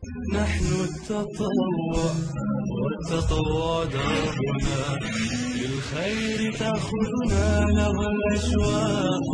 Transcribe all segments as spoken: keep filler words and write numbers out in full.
نحن التطوع والتطوع دربنا، للخير تأخذنا له الأشواق.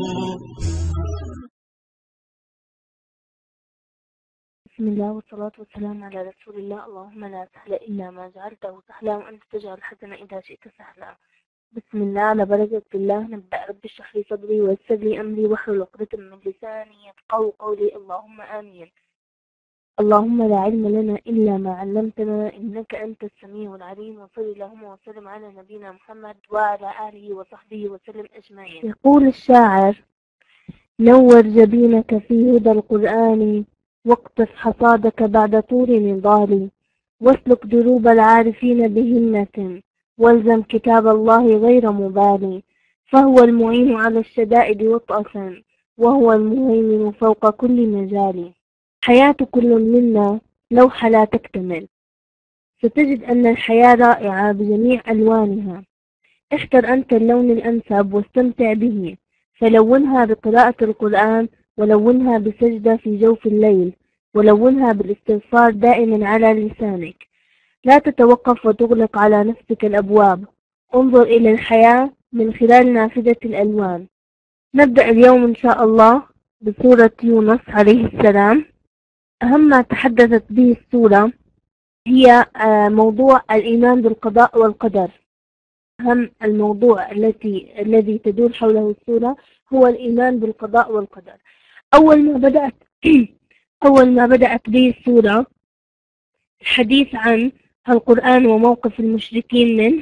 بسم الله والصلاة والسلام على رسول الله. اللهم لا سهل إلا ما جعلته سهلا، وأنت تجعل الحزن إذا شئت سهلا. بسم الله على بركة الله. نبدأ. رب اشرح لي صدري ويسر لي أمري واحلل عقدة من لساني يفقهوا قولي. اللهم آمين. اللهم لا علم لنا إلا ما علمتنا، إنك أنت السميع العليم. وصل اللهم وسلم على نبينا محمد وعلى آله وصحبه وسلم أجمعين. يقول الشاعر: نور جبينك في هدى القرآن، واقطف حصادك بعد طول نضال، واسلك دروب العارفين بهمة، والزم كتاب الله غير مبال، فهو المعين على الشدائد وطأة، وهو المهيمن فوق كل مجال. حياة كل منا لوحة لا تكتمل، ستجد أن الحياة رائعة بجميع ألوانها. اختر أنت اللون الأنسب واستمتع به، فلونها بقراءة القرآن، ولونها بسجدة في جوف الليل، ولونها بالاستغفار دائما على لسانك. لا تتوقف وتغلق على نفسك الأبواب، انظر إلى الحياة من خلال نافذة الألوان. نبدأ اليوم إن شاء الله بسورة يونس عليه السلام. أهم ما تحدثت به السورة هي موضوع الإيمان بالقضاء والقدر. أهم الموضوع التي الذي تدور حوله السورة هو الإيمان بالقضاء والقدر. أول ما بدأت أول ما بدأت به السورة الحديث عن القرآن وموقف المشركين منه،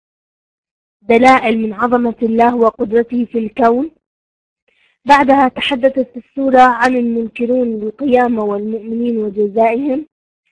دلائل من عظمة الله وقدرته في الكون. بعدها تحدثت السورة عن المنكرون بالقيامة والمؤمنين وجزائهم.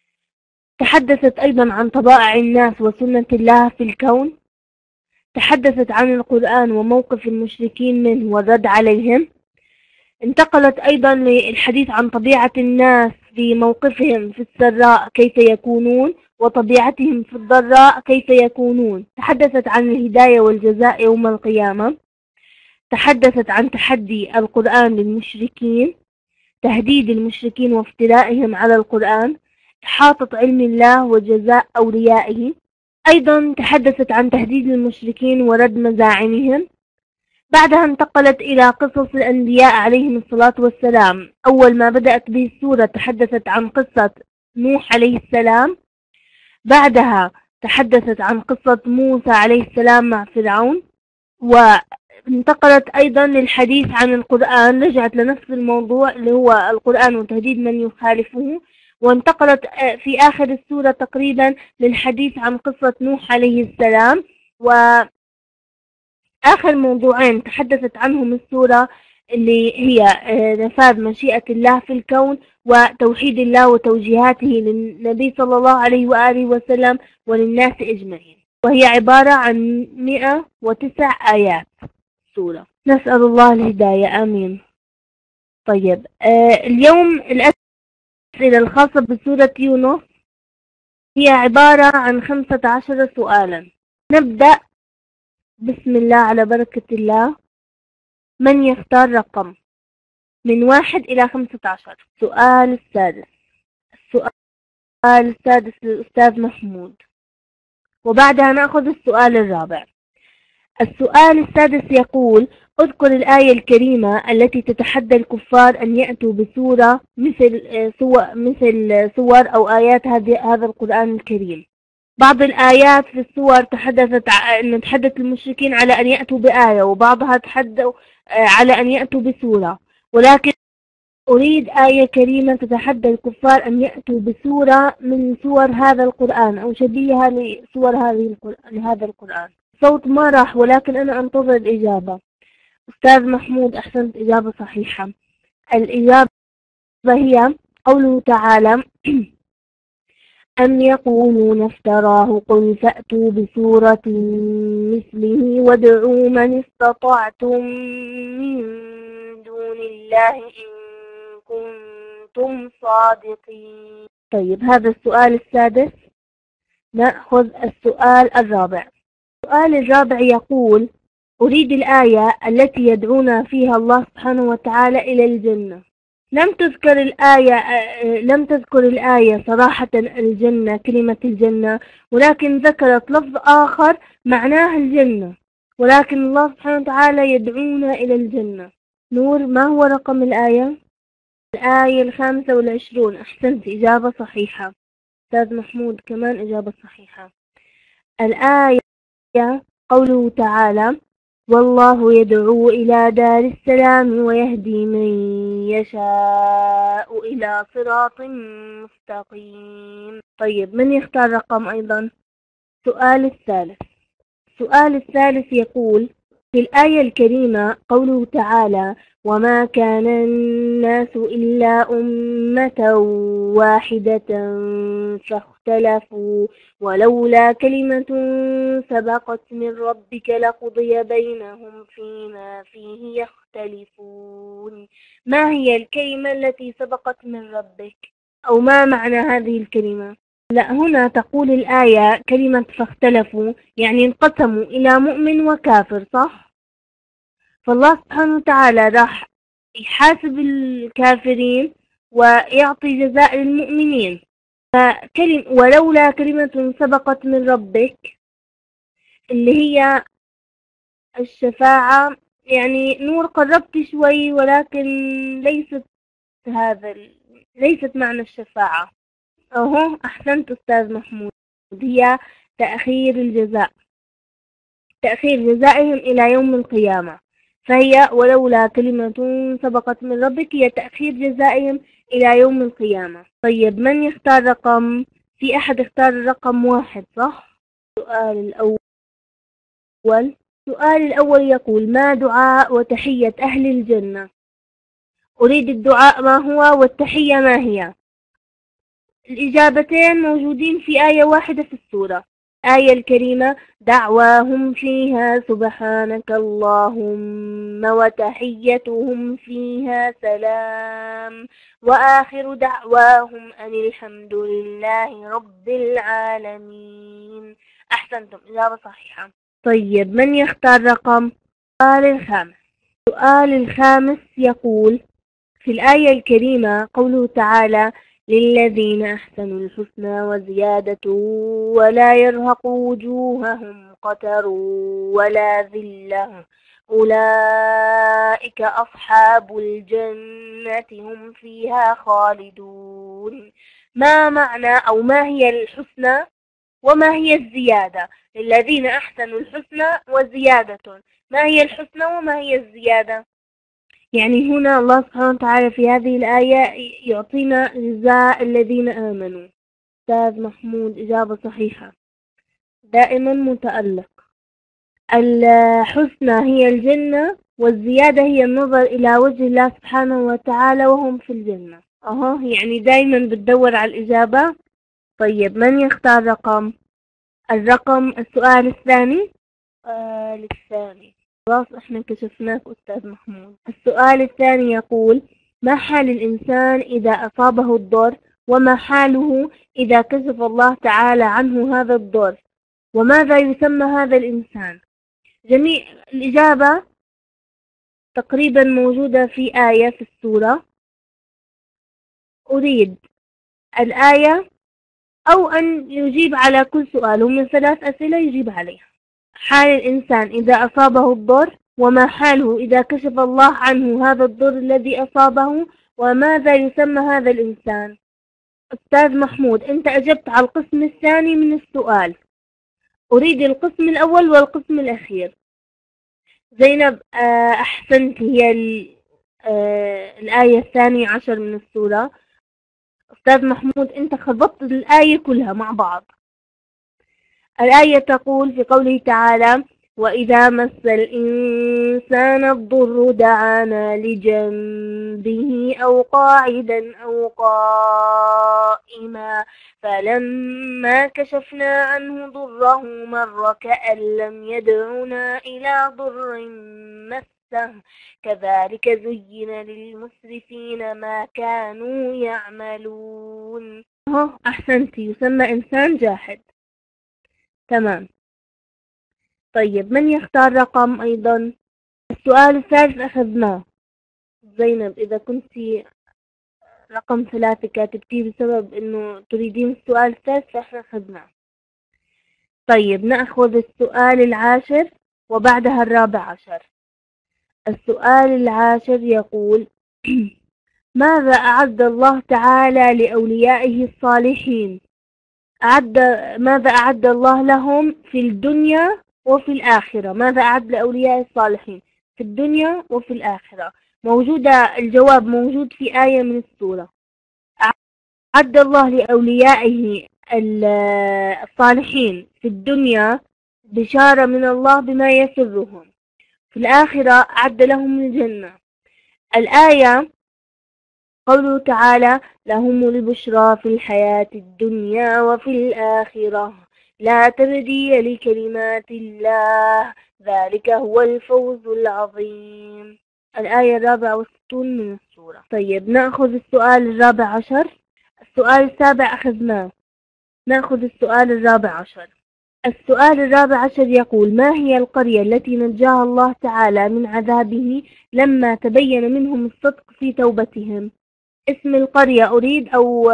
تحدثت أيضا عن طبائع الناس وسنة الله في الكون. تحدثت عن القرآن وموقف المشركين منه والرد عليهم. انتقلت أيضا للحديث عن طبيعة الناس في موقفهم في السراء كيف يكونون، وطبيعتهم في الضراء كيف يكونون. تحدثت عن الهداية والجزاء يوم القيامة. تحدثت عن تحدي القرآن للمشركين، تهديد المشركين وافترائهم على القرآن، إحاطة علم الله وجزاء أوليائه. أيضا تحدثت عن تهديد المشركين ورد مزاعمهم. بعدها انتقلت إلى قصص الأنبياء عليهم الصلاة والسلام. أول ما بدأت به السورة تحدثت عن قصة نوح عليه السلام. بعدها تحدثت عن قصة موسى عليه السلام مع فرعون. وانتقلت أيضا للحديث عن القرآن، رجعت لنفس الموضوع اللي هو القرآن وتهديد من يخالفه. وانتقلت في آخر السورة تقريبا للحديث عن قصة نوح عليه السلام. وآخر موضوعين تحدثت عنهم السورة اللي هي نفاذ مشيئة الله في الكون، وتوحيد الله وتوجيهاته للنبي صلى الله عليه وآله وسلم وللناس أجمعين، وهي عبارة عن مئة وتسع آيات سورة. نسأل الله الهداية، آمين. طيب، آه اليوم الأسئلة الخاصة بسورة يونس هي عبارة عن خمسة عشر سؤالا. نبدأ. بسم الله على بركة الله. من يختار رقم من واحد إلى خمسة عشر؟ السؤال السادس. السؤال السادس للأستاذ محمود، وبعدها نأخذ السؤال الرابع. السؤال السادس يقول: اذكر الآية الكريمة التي تتحدى الكفار أن يأتوا بسورة مثل سور, مثل سور أو آيات هذا القرآن الكريم. بعض الآيات في السور تحدثت أن تحدث المشركين على أن يأتوا بآية، وبعضها تحدث على أن يأتوا بسورة، ولكن أريد آية كريمة تتحدى الكفار أن يأتوا بسورة من سور هذا القرآن أو شبيهة لسور هذا القرآن. صوت ما راح، ولكن أنا أنتظر الإجابة. أستاذ محمود، أحسنت، إجابة صحيحة. الإجابة هي قوله تعالى: أم يقولون افتراه قل فأتوا بسورة مثله وادعوا من استطعتم من دون الله إن كنتم صادقين. طيب، هذا السؤال السادس. نأخذ السؤال الرابع. السؤال الرابع يقول: أريد الآية التي يدعونا فيها الله سبحانه وتعالى إلى الجنة. لم تذكر الآية لم تذكر الآية صراحة الجنة، كلمة الجنة، ولكن ذكرت لفظ آخر معناه الجنة، ولكن الله سبحانه وتعالى يدعونا إلى الجنة. نور، ما هو رقم الآية؟ الآية الخامسة والعشرون. أحسنت، إجابة صحيحة. أستاذ محمود كمان إجابة صحيحة. الآية قوله تعالى: والله يدعو إلى دار السلام ويهدي من يشاء إلى صراط مستقيم. طيب، من يختار رقم أيضا؟ السؤال الثالث. السؤال الثالث يقول: في الآية الكريمة قوله تعالى: وما كان الناس إلا أمة واحدة فاختلفوا ولولا كلمة سبقت من ربك لقضي بينهم فيما فيه يختلفون. ما هي الكلمة التي سبقت من ربك؟ أو ما معنى هذه الكلمة؟ لا، هنا تقول الآية كلمة فاختلفوا يعني انقسموا إلى مؤمن وكافر، صح؟ فالله سبحانه وتعالى راح يحاسب الكافرين ويعطي جزاء للمؤمنين. فكلم ولولا كلمة سبقت من ربك اللي هي الشفاعة، يعني نور قربت شوي، ولكن ليست هذا ليست معنى الشفاعة. أهو أحسنت أستاذ محمود، هي تأخير الجزاء، تأخير جزائهم إلى يوم القيامة. فهي ولولا كلمة سبقت من ربك هي تأخير جزائهم إلى يوم القيامة. طيب، من يختار رقم؟ في أحد اختار رقم واحد، صح؟ السؤال الأول السؤال الأول يقول: ما دعاء وتحية أهل الجنة؟ أريد الدعاء ما هو والتحية ما هي؟ الإجابتين موجودين في آية واحدة في السورة، الآية الكريمة: دعواهم فيها سبحانك اللهم وتحيتهم فيها سلام وآخر دعواهم أن الحمد لله رب العالمين. أحسنتم، إجابة صحيحة. طيب، من يختار رقم؟ السؤال الخامس. السؤال الخامس يقول: في الآية الكريمة قوله تعالى: للذين أحسنوا الحسنى وزيادة ولا يرهق وجوههم قتر ولا ذلة أولئك أصحاب الجنة هم فيها خالدون. ما معنى أو ما هي الحسنى وما هي الزيادة؟ للذين أحسنوا الحسنى وزيادة، ما هي الحسنى وما هي الزيادة؟ يعني هنا الله سبحانه وتعالى في هذه الآية يعطينا جزاء الذين آمنوا. أستاذ محمود إجابة صحيحة، دائما متألق. الحسنى هي الجنة والزيادة هي النظر إلى وجه الله سبحانه وتعالى وهم في الجنة. أهو يعني دائما بتدور على الإجابة. طيب، من يختار رقم؟ الرقم السؤال الثاني. السؤال الثاني خلاص احنا كشفناك أستاذ محمود. السؤال الثاني يقول: ما حال الإنسان إذا أصابه الضر، وما حاله إذا كشف الله تعالى عنه هذا الضر، وماذا يسمى هذا الإنسان؟ جميع الإجابة تقريبا موجودة في آية في السورة. أريد الآية أو أن يجيب على كل سؤال، ومن ثلاث أسئلة يجيب عليها. حال الإنسان إذا أصابه الضر، وما حاله إذا كشف الله عنه هذا الضر الذي أصابه، وماذا يسمى هذا الإنسان؟ أستاذ محمود، أنت أجبت على القسم الثاني من السؤال، أريد القسم الأول والقسم الأخير. زينب أحسنت، هي الآية الثانية عشر من السورة. أستاذ محمود، أنت خبطت الآية كلها مع بعض. الآية تقول في قوله تعالى: وإذا مس الإنسان الضر دعانا لجنبه أو قاعدا أو قائما فلما كشفنا عنه ضره مر كأن لم يدعنا إلى ضر مسه كذلك زين للمسرفين ما كانوا يعملون. أحسنتي، يسمى إنسان جاحد. تمام. طيب، من يختار رقم أيضا؟ السؤال الثالث أخذناه. زينب، إذا كنت رقم ثلاثة كاتبتيه بسبب إنه تريدين السؤال الثالث فإحنا أخذناه. طيب نأخذ السؤال العاشر وبعدها الرابع عشر. السؤال العاشر يقول ماذا أعد الله تعالى لأوليائه الصالحين؟ أعد ماذا أعد الله لهم في الدنيا وفي الآخرة؟ ماذا أعد لأوليائه الصالحين في الدنيا وفي الآخرة؟ موجودة الجواب موجود في آية من السورة. أعد الله لأوليائه الصالحين في الدنيا بشارة من الله بما يسرهم، في الآخرة أعد لهم الجنة. الآية قوله تعالى لهم البشرى في الحياة الدنيا وفي الآخرة لا تبديل لكلمات الله ذلك هو الفوز العظيم. الآية الرابعة والستون من السورة. طيب نأخذ السؤال الرابع عشر. السؤال السابع أخذناه، نأخذ السؤال الرابع عشر. السؤال الرابع عشر يقول ما هي القرية التي نجاها الله تعالى من عذابه لما تبين منهم الصدق في توبتهم؟ اسم القرية أريد أو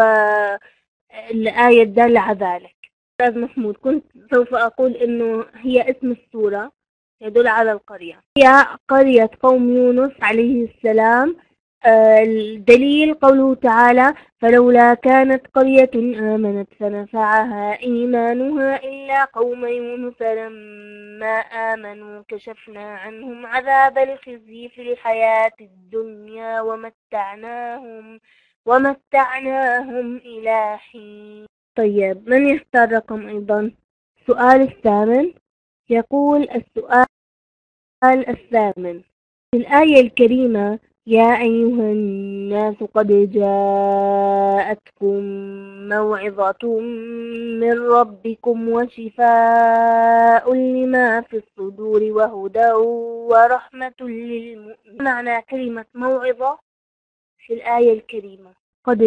الآية الدالة على ذلك. أستاذ محمود كنت سوف أقول إنه هي اسم السورة يدل على القرية، هي قرية قوم يونس عليه السلام. الدليل قوله تعالى فلولا كانت قرية آمنت فنفعها إيمانها إلا قوم يونس لما آمنوا كشفنا عنهم عذاب الخزي في الحياة الدنيا ومتعناهم ومتعناهم إلى حين. طيب من يختار رقم أيضا؟ السؤال الثامن يقول السؤال الثامن في الآية الكريمة يا أيها الناس قد جاءتكم موعظة من ربكم وشفاء لما في الصدور وهدى ورحمة للمؤمنين. معنى كلمة موعظة في الآية الكريمة قد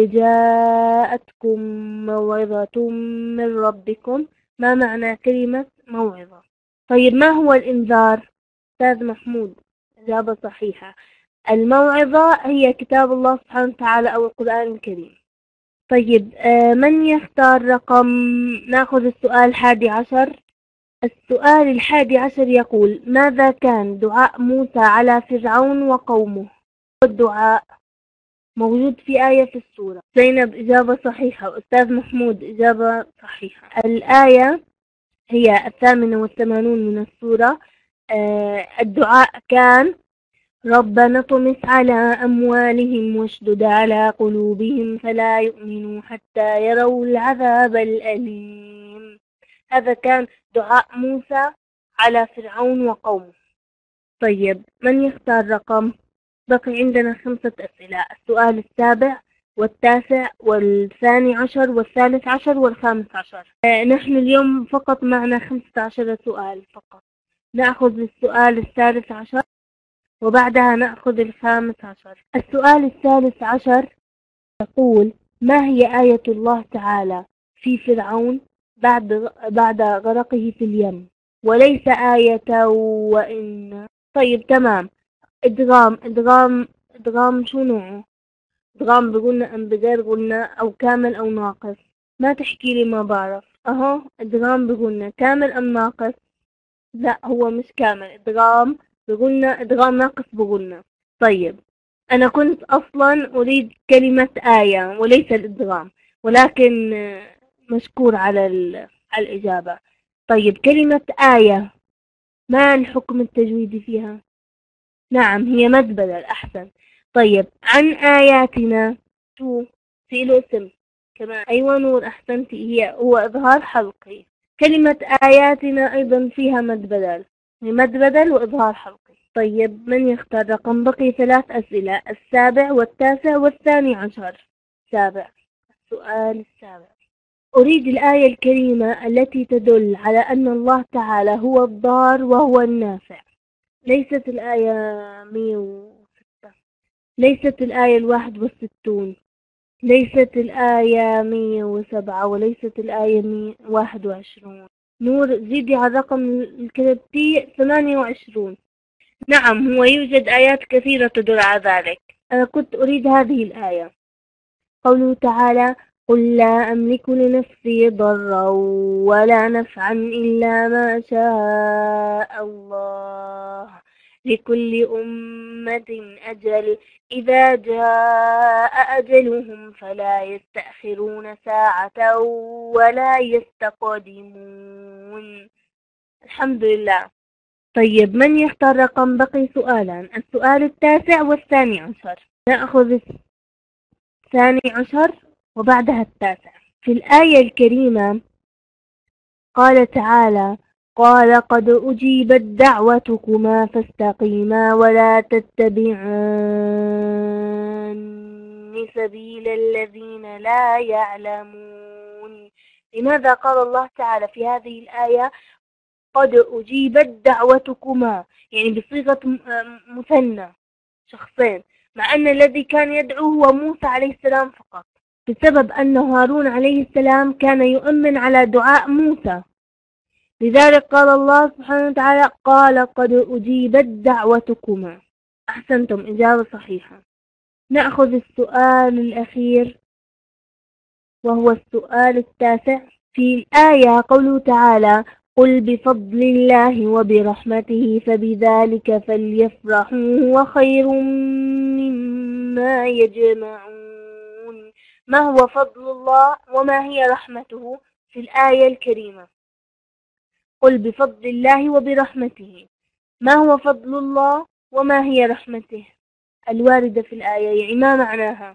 جاءتكم موعظة من ربكم، ما معنى كلمة موعظة؟ طيب ما هو الإنذار؟ أستاذ محمود إجابة صحيحة، الموعظة هي كتاب الله سبحانه وتعالى أو القرآن الكريم. طيب من يختار رقم؟ نأخذ السؤال الحادي عشر. السؤال الحادي عشر يقول ماذا كان دعاء موسى على فرعون وقومه؟ والدعاء موجود في آية في السورة. زينب إجابة صحيحة، وأستاذ محمود إجابة صحيحة. الآية هي الثامنة والثمانون من السورة. الدعاء كان ربنا طمس على أموالهم واشدد على قلوبهم فلا يؤمنوا حتى يروا العذاب الأليم. هذا كان دعاء موسى على فرعون وقومه. طيب من يختار رقم؟ بقي عندنا خمسة أسئلة، السؤال السابع والتاسع والثاني عشر والثالث عشر والخامس عشر. نحن اليوم فقط معنا خمسة عشر سؤال فقط. نأخذ السؤال الثالث عشر وبعدها نأخذ الخامس عشر. السؤال الثالث عشر يقول ما هي آية الله تعالى في فرعون بعد بعد غرقه في اليم؟ وليس آية وإن. طيب تمام. إدغام إدغام إدغام شو نوعه؟ إدغام بقولنا أم بغير قلنا أو كامل أو ناقص؟ ما تحكي لي ما بعرف. أهو إدغام بقولنا كامل أم ناقص؟ لا هو مش كامل، إدغام بقولنا إدغام ناقص بقولنا. طيب أنا كنت أصلا أريد كلمة آية وليس الإدغام، ولكن مشكور على على الإجابة. طيب كلمة آية ما الحكم التجويدي فيها؟ نعم هي مد بدل. أحسن. طيب عن آياتنا شو في له اسم كمان؟ أيوة نور أحسنتي، هي هو إظهار حلقي. كلمة آياتنا أيضا فيها مد بدل، مد بدل وإظهار حلقي. طيب من يختار رقم؟ بقي ثلاث أسئلة، السابع والتاسع والثاني عشر. سابع. السؤال السابع أريد الآية الكريمة التي تدل على أن الله تعالى هو الضار وهو النافع. ليست الآية مئة وستة، ليست الآية الواحد والستون، ليست الآية مئة وسبعة، وليست الآية مئة وواحد وعشرون. نور زيدي على الرقم الكتبتي ثمانية وعشرون. نعم هو يوجد آيات كثيرة تدل على ذلك. أنا كنت أريد هذه الآية. قوله تعالى قل لا أملك لنفسي ضرا ولا نفعا إلا ما شاء الله لكل أمة أجل إذا جاء أجلهم فلا يستأخرون ساعة ولا يستقدمون. الحمد لله. طيب من يختار رقم؟ بقي سؤالان، السؤال التاسع والثاني عشر. نأخذ الثاني عشر وبعدها التاسع. في الآية الكريمة قال تعالى قال قد أجيبت دعوتكما فاستقيما ولا تتبعان سبيل الذين لا يعلمون. لماذا قال الله تعالى في هذه الآية قد أجيبت دعوتكما، يعني بصيغة مثنى شخصين، مع أن الذي كان يدعو هو موسى عليه السلام فقط، بسبب أن هارون عليه السلام كان يؤمن على دعاء موسى. لذلك قال الله سبحانه وتعالى قال قد أجيبت دعوتكما. أحسنتم، إجابة صحيحة. نأخذ السؤال الأخير وهو السؤال التاسع. في الآية قوله تعالى قل بفضل الله وبرحمته فبذلك فليفرحوا هو خير مما يجمعون. ما هو فضل الله وما هي رحمته في الآية الكريمة؟ قل بفضل الله وبرحمته، ما هو فضل الله وما هي رحمته الواردة في الآية، يعني ما معناها؟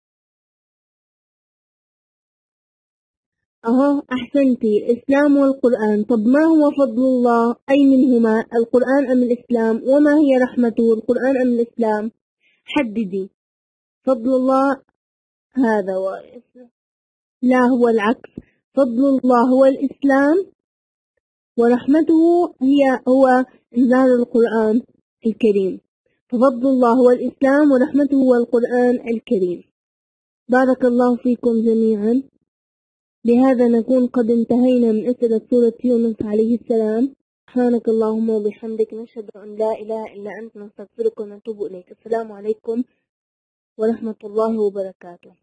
أها أحسنتي، الإسلام والقرآن. طب ما هو فضل الله؟ أي منهما، القرآن أم الإسلام؟ وما هي رحمته، القرآن أم الإسلام؟ حددي. فضل الله هذا و... لا، هو العكس، فضل الله هو الإسلام ورحمته هي هو إنزال القرآن الكريم. ففضل الله هو الإسلام ورحمته هو القرآن الكريم. بارك الله فيكم جميعا. بهذا نكون قد انتهينا من أسئلة سورة يونس عليه السلام. سبحانك اللهم وبحمدك نشهد أن لا إله إلا أنت نستغفرك ونتوب إليك. السلام عليكم ورحمة الله وبركاته.